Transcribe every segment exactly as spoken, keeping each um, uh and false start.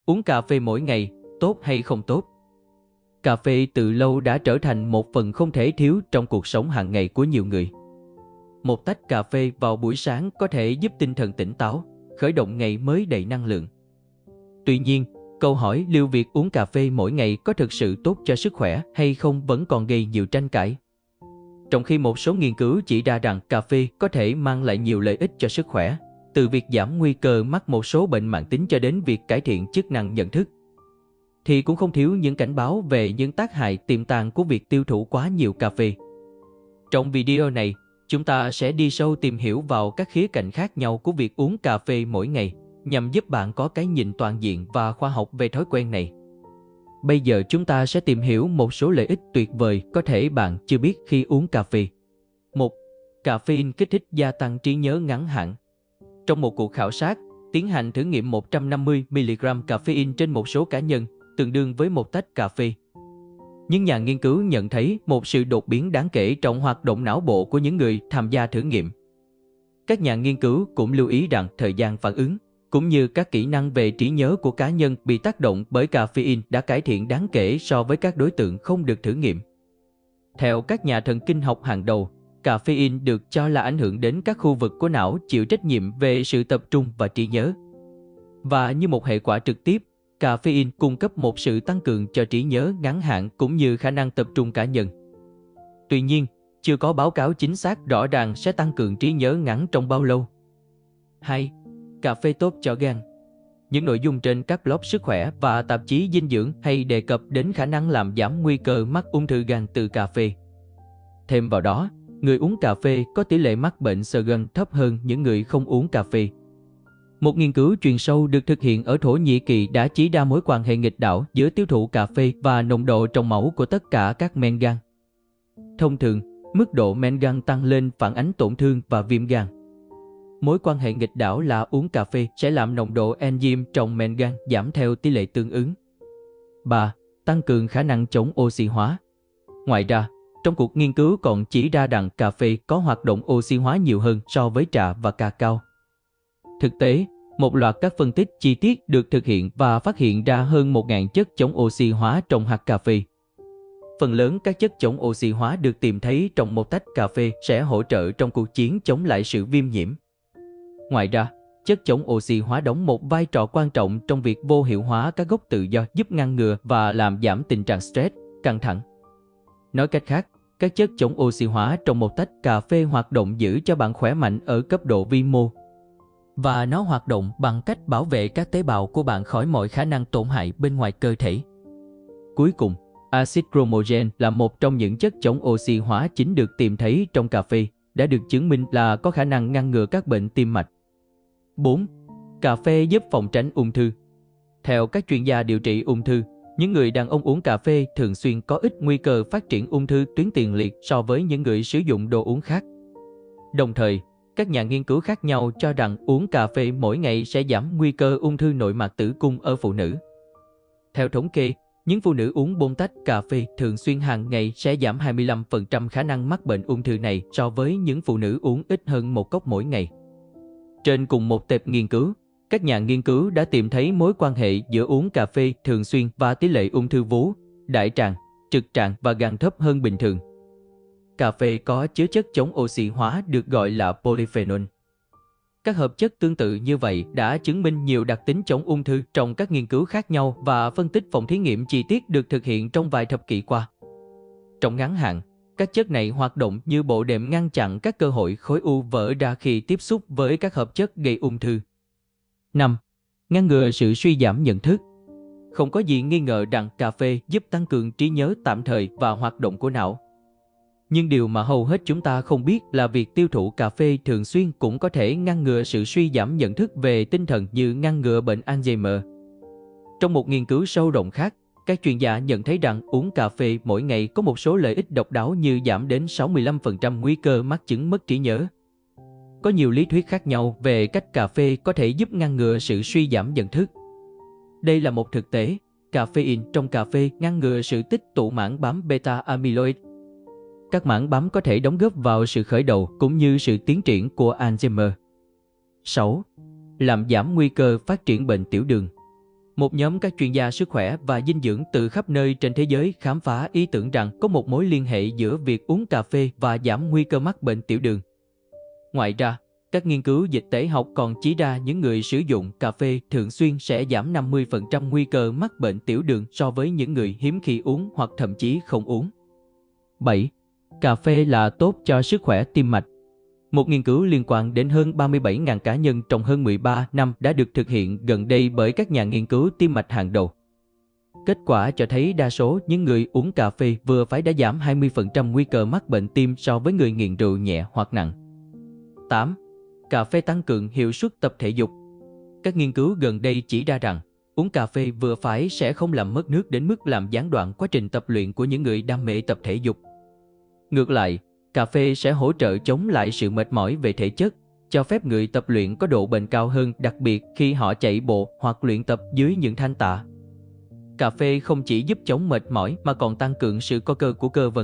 Uống cà phê mỗi ngày, tốt hay không tốt? Cà phê từ lâu đã trở thành một phần không thể thiếu trong cuộc sống hàng ngày của nhiều người. Một tách cà phê vào buổi sáng có thể giúp tinh thần tỉnh táo, khởi động ngày mới đầy năng lượng. Tuy nhiên, câu hỏi liệu việc uống cà phê mỗi ngày có thực sự tốt cho sức khỏe hay không vẫn còn gây nhiều tranh cãi. Trong khi một số nghiên cứu chỉ ra rằng cà phê có thể mang lại nhiều lợi ích cho sức khỏe, từ việc giảm nguy cơ mắc một số bệnh mãn tính cho đến việc cải thiện chức năng nhận thức, thì cũng không thiếu những cảnh báo về những tác hại tiềm tàng của việc tiêu thụ quá nhiều cà phê. Trong video này, chúng ta sẽ đi sâu tìm hiểu vào các khía cạnh khác nhau của việc uống cà phê mỗi ngày, nhằm giúp bạn có cái nhìn toàn diện và khoa học về thói quen này. Bây giờ chúng ta sẽ tìm hiểu một số lợi ích tuyệt vời có thể bạn chưa biết khi uống cà phê. một. Caffeine kích thích gia tăng trí nhớ ngắn hạn. Trong một cuộc khảo sát, tiến hành thử nghiệm một trăm năm mươi mi-li-gam caffeine trên một số cá nhân, tương đương với một tách cà phê. Những nhà nghiên cứu nhận thấy một sự đột biến đáng kể trong hoạt động não bộ của những người tham gia thử nghiệm. Các nhà nghiên cứu cũng lưu ý rằng thời gian phản ứng, cũng như các kỹ năng về trí nhớ của cá nhân bị tác động bởi caffeine đã cải thiện đáng kể so với các đối tượng không được thử nghiệm. Theo các nhà thần kinh học hàng đầu, caffeine được cho là ảnh hưởng đến các khu vực của não chịu trách nhiệm về sự tập trung và trí nhớ. Và như một hệ quả trực tiếp, caffeine cung cấp một sự tăng cường cho trí nhớ ngắn hạn cũng như khả năng tập trung cá nhân. Tuy nhiên, chưa có báo cáo chính xác rõ ràng sẽ tăng cường trí nhớ ngắn trong bao lâu. hai. Cà phê tốt cho gan. Những nội dung trên các blog sức khỏe và tạp chí dinh dưỡng hay đề cập đến khả năng làm giảm nguy cơ mắc ung thư gan từ cà phê. Thêm vào đó, người uống cà phê có tỷ lệ mắc bệnh xơ gan thấp hơn những người không uống cà phê. Một nghiên cứu chuyên sâu được thực hiện ở Thổ Nhĩ Kỳ đã chỉ ra mối quan hệ nghịch đảo giữa tiêu thụ cà phê và nồng độ trong máu của tất cả các men gan. Thông thường, mức độ men gan tăng lên phản ánh tổn thương và viêm gan. Mối quan hệ nghịch đảo là uống cà phê sẽ làm nồng độ enzyme trong men gan giảm theo tỷ lệ tương ứng. ba. Tăng cường khả năng chống oxy hóa. Ngoài ra, trong cuộc nghiên cứu còn chỉ ra rằng cà phê có hoạt động oxy hóa nhiều hơn so với trà và cacao. Thực tế, một loạt các phân tích chi tiết được thực hiện và phát hiện ra hơn một nghìn chất chống oxy hóa trong hạt cà phê. Phần lớn các chất chống oxy hóa được tìm thấy trong một tách cà phê sẽ hỗ trợ trong cuộc chiến chống lại sự viêm nhiễm. Ngoài ra, chất chống oxy hóa đóng một vai trò quan trọng trong việc vô hiệu hóa các gốc tự do giúp ngăn ngừa và làm giảm tình trạng stress, căng thẳng. Nói cách khác, các chất chống oxy hóa trong một tách cà phê hoạt động giữ cho bạn khỏe mạnh ở cấp độ vi mô. Và nó hoạt động bằng cách bảo vệ các tế bào của bạn khỏi mọi khả năng tổn hại bên ngoài cơ thể. Cuối cùng, axit bromogen là một trong những chất chống oxy hóa chính được tìm thấy trong cà phê, đã được chứng minh là có khả năng ngăn ngừa các bệnh tim mạch. bốn. Cà phê giúp phòng tránh ung thư. Theo các chuyên gia điều trị ung thư, những người đàn ông uống cà phê thường xuyên có ít nguy cơ phát triển ung thư tuyến tiền liệt so với những người sử dụng đồ uống khác. Đồng thời, các nhà nghiên cứu khác nhau cho rằng uống cà phê mỗi ngày sẽ giảm nguy cơ ung thư nội mạc tử cung ở phụ nữ. Theo thống kê, những phụ nữ uống bốn tách cà phê thường xuyên hàng ngày sẽ giảm hai mươi lăm phần trăm khả năng mắc bệnh ung thư này so với những phụ nữ uống ít hơn một cốc mỗi ngày. Trên cùng một tệp nghiên cứu, các nhà nghiên cứu đã tìm thấy mối quan hệ giữa uống cà phê thường xuyên và tỷ lệ ung thư vú, đại tràng, trực tràng và gan thấp hơn bình thường. Cà phê có chứa chất chống oxy hóa được gọi là polyphenol. Các hợp chất tương tự như vậy đã chứng minh nhiều đặc tính chống ung thư trong các nghiên cứu khác nhau và phân tích phòng thí nghiệm chi tiết được thực hiện trong vài thập kỷ qua. Trong ngắn hạn, các chất này hoạt động như bộ đệm ngăn chặn các cơ hội khối u vỡ ra khi tiếp xúc với các hợp chất gây ung thư. năm. Ngăn ngừa sự suy giảm nhận thức. Không có gì nghi ngờ rằng cà phê giúp tăng cường trí nhớ tạm thời và hoạt động của não. Nhưng điều mà hầu hết chúng ta không biết là việc tiêu thụ cà phê thường xuyên cũng có thể ngăn ngừa sự suy giảm nhận thức về tinh thần như ngăn ngừa bệnh Alzheimer. Trong một nghiên cứu sâu rộng khác, các chuyên gia nhận thấy rằng uống cà phê mỗi ngày có một số lợi ích độc đáo như giảm đến sáu mươi lăm phần trăm nguy cơ mắc chứng mất trí nhớ. Có nhiều lý thuyết khác nhau về cách cà phê có thể giúp ngăn ngừa sự suy giảm nhận thức. Đây là một thực tế, caffeine trong cà phê ngăn ngừa sự tích tụ mảng bám beta amyloid. Các mảng bám có thể đóng góp vào sự khởi đầu cũng như sự tiến triển của Alzheimer. sáu. Làm giảm nguy cơ phát triển bệnh tiểu đường. Một nhóm các chuyên gia sức khỏe và dinh dưỡng từ khắp nơi trên thế giới khám phá ý tưởng rằng có một mối liên hệ giữa việc uống cà phê và giảm nguy cơ mắc bệnh tiểu đường. Ngoài ra, các nghiên cứu dịch tễ học còn chỉ ra những người sử dụng cà phê thường xuyên sẽ giảm năm mươi phần trăm nguy cơ mắc bệnh tiểu đường so với những người hiếm khi uống hoặc thậm chí không uống. bảy. Cà phê là tốt cho sức khỏe tim mạch. Một nghiên cứu liên quan đến hơn ba mươi bảy nghìn cá nhân trong hơn mười ba năm đã được thực hiện gần đây bởi các nhà nghiên cứu tim mạch hàng đầu. Kết quả cho thấy đa số những người uống cà phê vừa phải đã giảm hai mươi phần trăm nguy cơ mắc bệnh tim so với người nghiện rượu nhẹ hoặc nặng. tám. Cà phê tăng cường hiệu suất tập thể dục. Các nghiên cứu gần đây chỉ ra rằng uống cà phê vừa phải sẽ không làm mất nước đến mức làm gián đoạn quá trình tập luyện của những người đam mê tập thể dục. Ngược lại, cà phê sẽ hỗ trợ chống lại sự mệt mỏi về thể chất, cho phép người tập luyện có độ bền cao hơn, đặc biệt khi họ chạy bộ hoặc luyện tập dưới những thanh tạ. Cà phê không chỉ giúp chống mệt mỏi mà còn tăng cường sự co cơ của cơ vân.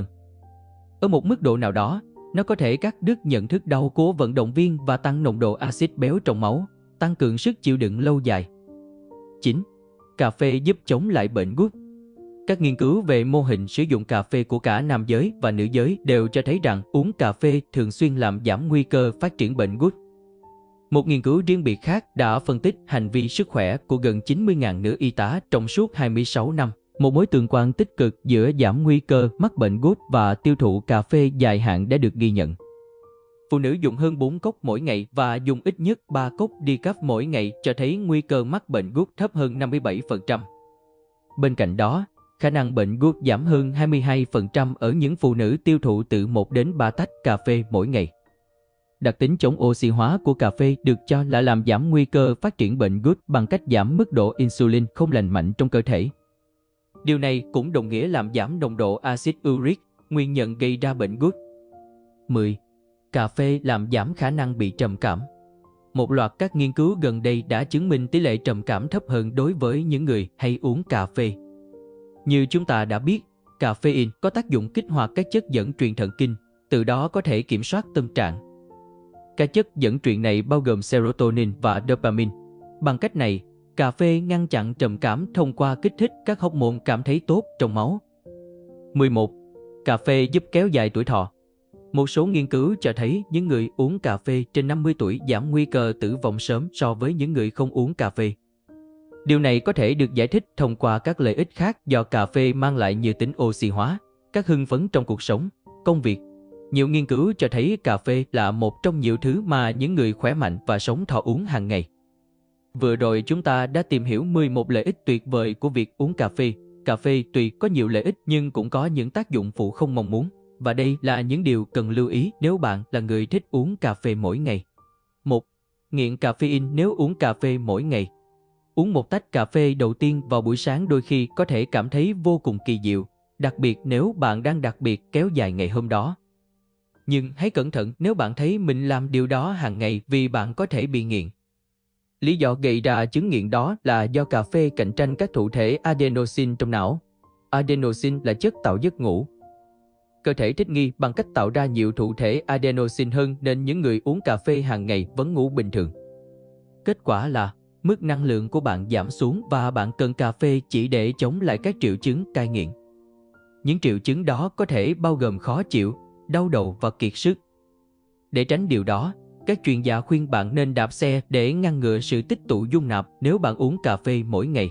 Ở một mức độ nào đó, nó có thể cắt đứt nhận thức đau của vận động viên và tăng nồng độ axit béo trong máu, tăng cường sức chịu đựng lâu dài. chín. Cà phê giúp chống lại bệnh gút. Các nghiên cứu về mô hình sử dụng cà phê của cả nam giới và nữ giới đều cho thấy rằng uống cà phê thường xuyên làm giảm nguy cơ phát triển bệnh gút. Một nghiên cứu riêng biệt khác đã phân tích hành vi sức khỏe của gần chín mươi nghìn nữ y tá trong suốt hai mươi sáu năm, một mối tương quan tích cực giữa giảm nguy cơ mắc bệnh gút và tiêu thụ cà phê dài hạn đã được ghi nhận. Phụ nữ dùng hơn bốn cốc mỗi ngày và dùng ít nhất ba cốc decaf mỗi ngày cho thấy nguy cơ mắc bệnh gút thấp hơn năm mươi bảy phần trăm. Bên cạnh đó, khả năng bệnh gút giảm hơn hai mươi hai phần trăm ở những phụ nữ tiêu thụ từ một đến ba tách cà phê mỗi ngày. Đặc tính chống oxy hóa của cà phê được cho là làm giảm nguy cơ phát triển bệnh gút bằng cách giảm mức độ insulin không lành mạnh trong cơ thể. Điều này cũng đồng nghĩa làm giảm nồng độ axit uric, nguyên nhân gây ra bệnh gút. mười. Cà phê làm giảm khả năng bị trầm cảm. Một loạt các nghiên cứu gần đây đã chứng minh tỷ lệ trầm cảm thấp hơn đối với những người hay uống cà phê. Như chúng ta đã biết, caffeine có tác dụng kích hoạt các chất dẫn truyền thần kinh, từ đó có thể kiểm soát tâm trạng. Các chất dẫn truyền này bao gồm serotonin và dopamine. Bằng cách này, cà phê ngăn chặn trầm cảm thông qua kích thích các hormone cảm thấy tốt trong máu. mười một. Cà phê giúp kéo dài tuổi thọ. Một số nghiên cứu cho thấy những người uống cà phê trên năm mươi tuổi giảm nguy cơ tử vong sớm so với những người không uống cà phê. Điều này có thể được giải thích thông qua các lợi ích khác do cà phê mang lại như tính oxy hóa, các hưng phấn trong cuộc sống, công việc. Nhiều nghiên cứu cho thấy cà phê là một trong nhiều thứ mà những người khỏe mạnh và sống thọ uống hàng ngày. Vừa rồi chúng ta đã tìm hiểu mười một lợi ích tuyệt vời của việc uống cà phê. Cà phê tuy có nhiều lợi ích nhưng cũng có những tác dụng phụ không mong muốn. Và đây là những điều cần lưu ý nếu bạn là người thích uống cà phê mỗi ngày. một. Nghiện caffeine nếu uống cà phê mỗi ngày. Uống một tách cà phê đầu tiên vào buổi sáng đôi khi có thể cảm thấy vô cùng kỳ diệu, đặc biệt nếu bạn đang đặc biệt kéo dài ngày hôm đó. Nhưng hãy cẩn thận nếu bạn thấy mình làm điều đó hàng ngày vì bạn có thể bị nghiện. Lý do gây ra chứng nghiện đó là do cà phê cạnh tranh các thụ thể adenosine trong não. Adenosine là chất tạo giấc ngủ. Cơ thể thích nghi bằng cách tạo ra nhiều thụ thể adenosine hơn nên những người uống cà phê hàng ngày vẫn ngủ bình thường. Kết quả là mức năng lượng của bạn giảm xuống và bạn cần cà phê chỉ để chống lại các triệu chứng cai nghiện. Những triệu chứng đó có thể bao gồm khó chịu, đau đầu và kiệt sức. Để tránh điều đó, các chuyên gia khuyên bạn nên đạp xe để ngăn ngừa sự tích tụ dung nạp nếu bạn uống cà phê mỗi ngày.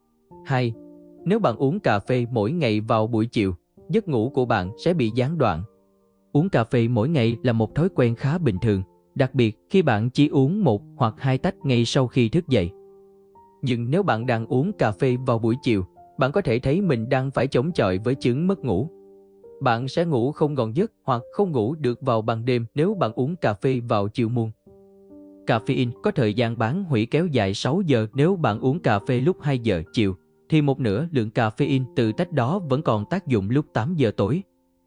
hai. Nếu bạn uống cà phê mỗi ngày vào buổi chiều, giấc ngủ của bạn sẽ bị gián đoạn. Uống cà phê mỗi ngày là một thói quen khá bình thường, đặc biệt khi bạn chỉ uống một hoặc hai tách ngay sau khi thức dậy. Nhưng nếu bạn đang uống cà phê vào buổi chiều, bạn có thể thấy mình đang phải chống chọi với chứng mất ngủ. Bạn sẽ ngủ không ngon giấc hoặc không ngủ được vào ban đêm nếu bạn uống cà phê vào chiều muộn. Caffeine có thời gian bán hủy kéo dài sáu giờ. Nếu bạn uống cà phê lúc hai giờ chiều, thì một nửa lượng caffeine từ tách đó vẫn còn tác dụng lúc tám giờ tối.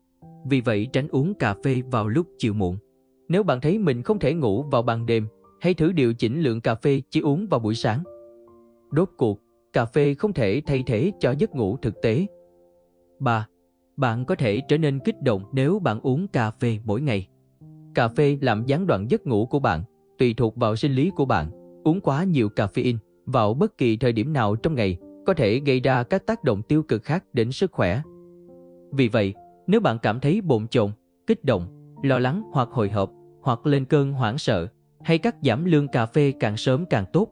Vì vậy tránh uống cà phê vào lúc chiều muộn. Nếu bạn thấy mình không thể ngủ vào ban đêm, hãy thử điều chỉnh lượng cà phê chỉ uống vào buổi sáng. Rốt cuộc, cà phê không thể thay thế cho giấc ngủ thực tế. ba. Bạn có thể trở nên kích động nếu bạn uống cà phê mỗi ngày. Cà phê làm gián đoạn giấc ngủ của bạn, tùy thuộc vào sinh lý của bạn. Uống quá nhiều caffeine, vào bất kỳ thời điểm nào trong ngày có thể gây ra các tác động tiêu cực khác đến sức khỏe. Vì vậy, nếu bạn cảm thấy bồn chồn, kích động, lo lắng hoặc hồi hộp, hoặc lên cơn hoảng sợ, hãy cắt giảm lượng cà phê càng sớm càng tốt.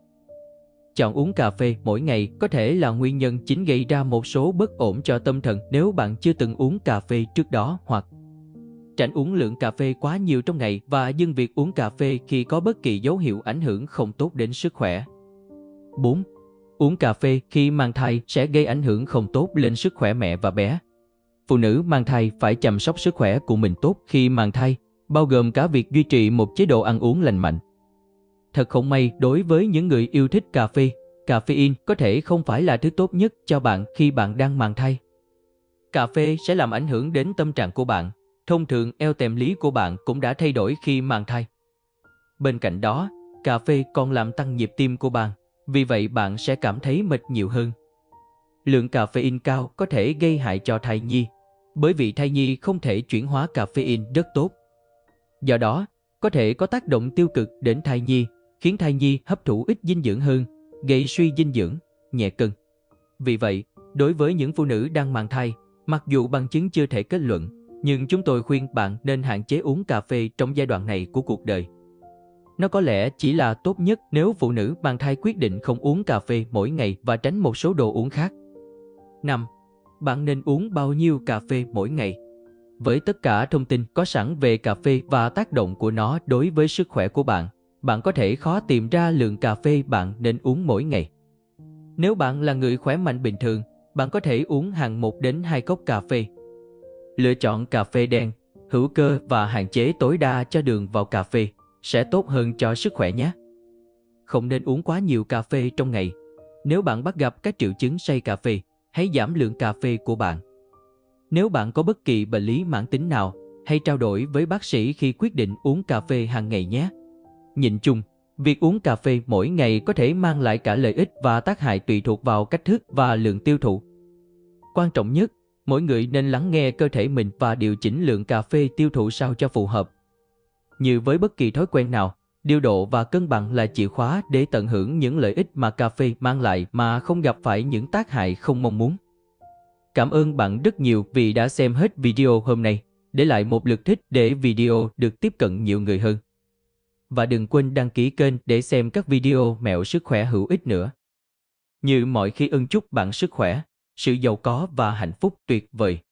Chọn uống cà phê mỗi ngày có thể là nguyên nhân chính gây ra một số bất ổn cho tâm thần nếu bạn chưa từng uống cà phê trước đó, hoặc tránh uống lượng cà phê quá nhiều trong ngày và dừng việc uống cà phê khi có bất kỳ dấu hiệu ảnh hưởng không tốt đến sức khỏe. bốn. Uống cà phê khi mang thai sẽ gây ảnh hưởng không tốt lên sức khỏe mẹ và bé. Phụ nữ mang thai phải chăm sóc sức khỏe của mình tốt khi mang thai, bao gồm cả việc duy trì một chế độ ăn uống lành mạnh. Thật không may đối với những người yêu thích cà phê, caffeine có thể không phải là thứ tốt nhất cho bạn khi bạn đang mang thai. Cà phê sẽ làm ảnh hưởng đến tâm trạng của bạn. Thông thường eo tèm lý của bạn cũng đã thay đổi khi mang thai. Bên cạnh đó, cà phê còn làm tăng nhịp tim của bạn, vì vậy bạn sẽ cảm thấy mệt nhiều hơn. Lượng caffeine cao có thể gây hại cho thai nhi, bởi vì thai nhi không thể chuyển hóa caffeine rất tốt. Do đó, có thể có tác động tiêu cực đến thai nhi, khiến thai nhi hấp thụ ít dinh dưỡng hơn, gây suy dinh dưỡng, nhẹ cân. Vì vậy, đối với những phụ nữ đang mang thai, mặc dù bằng chứng chưa thể kết luận, nhưng chúng tôi khuyên bạn nên hạn chế uống cà phê trong giai đoạn này của cuộc đời. Nó có lẽ chỉ là tốt nhất nếu phụ nữ mang thai quyết định không uống cà phê mỗi ngày và tránh một số đồ uống khác. năm. Bạn nên uống bao nhiêu cà phê mỗi ngày? Với tất cả thông tin có sẵn về cà phê và tác động của nó đối với sức khỏe của bạn, bạn có thể khó tìm ra lượng cà phê bạn nên uống mỗi ngày. Nếu bạn là người khỏe mạnh bình thường, bạn có thể uống hàng một đến hai cốc cà phê. Lựa chọn cà phê đen, hữu cơ và hạn chế tối đa cho đường vào cà phê sẽ tốt hơn cho sức khỏe nhé. Không nên uống quá nhiều cà phê trong ngày. Nếu bạn bắt gặp các triệu chứng say cà phê, hãy giảm lượng cà phê của bạn. Nếu bạn có bất kỳ bệnh lý mãn tính nào, hãy trao đổi với bác sĩ khi quyết định uống cà phê hàng ngày nhé. Nhìn chung, việc uống cà phê mỗi ngày có thể mang lại cả lợi ích và tác hại tùy thuộc vào cách thức và lượng tiêu thụ. Quan trọng nhất, mỗi người nên lắng nghe cơ thể mình và điều chỉnh lượng cà phê tiêu thụ sao cho phù hợp. Như với bất kỳ thói quen nào, điều độ và cân bằng là chìa khóa để tận hưởng những lợi ích mà cà phê mang lại mà không gặp phải những tác hại không mong muốn. Cảm ơn bạn rất nhiều vì đã xem hết video hôm nay. Để lại một lượt thích để video được tiếp cận nhiều người hơn. Và đừng quên đăng ký kênh để xem các video mẹo sức khỏe hữu ích nữa. Như mọi khi ưng chúc bạn sức khỏe, sự giàu có và hạnh phúc tuyệt vời.